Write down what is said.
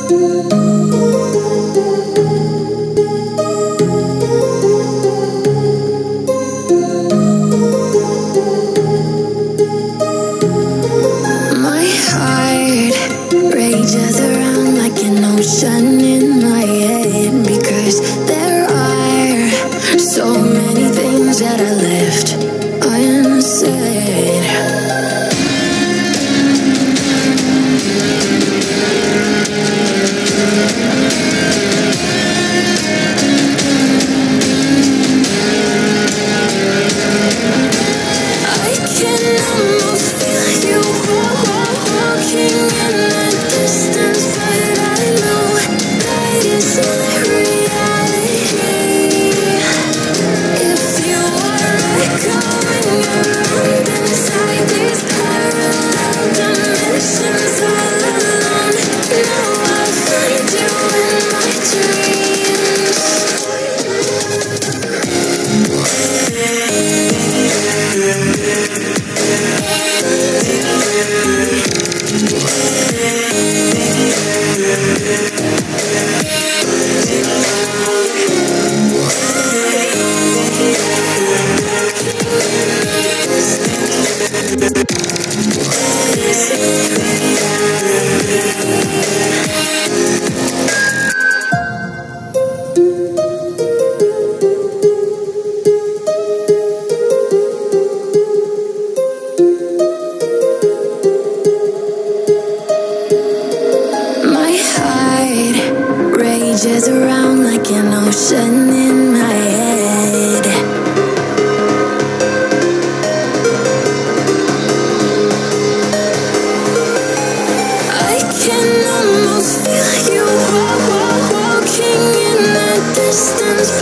My heart rages around like an ocean in my head, because there are so many things that I left unsaid. I can almost feel you walking in the distance, but I know that is not reality. If you are echoing around inside these parallel dimensions all alone, now I'll find you in my dreams. My heart rages around like an ocean in my head. I can almost feel you walking in the distance,